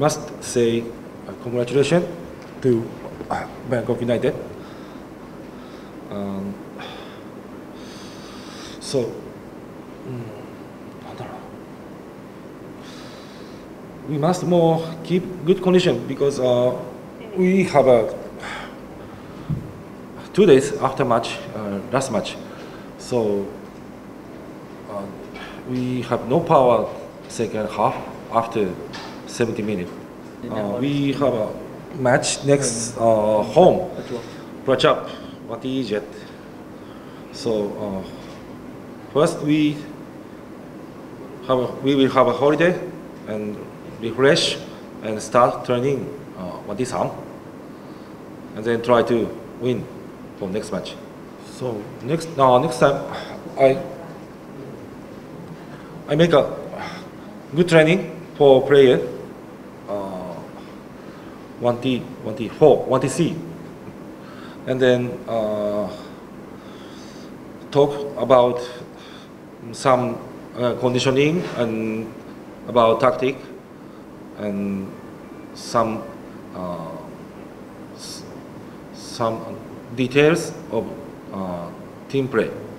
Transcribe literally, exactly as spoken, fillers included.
must say uh, congratulations to uh, Bangkok United. Um, so, mm, we must more keep good condition because uh, we have a two days after match, uh, last match. So uh, we have no power second half after seventy minutes. Uh, we have a match next uh, home, Prachuap, Wanty Jet. So uh, first we have a, we will have a holiday and refresh and start training uh, Wanty Sam, and then try to win for next match. So next uh, next time I I make a good training for player. Uh, Wanty Wanty four Wanty C, and then uh, talk about some uh, conditioning and about tactic and some uh, some details of uh, team play.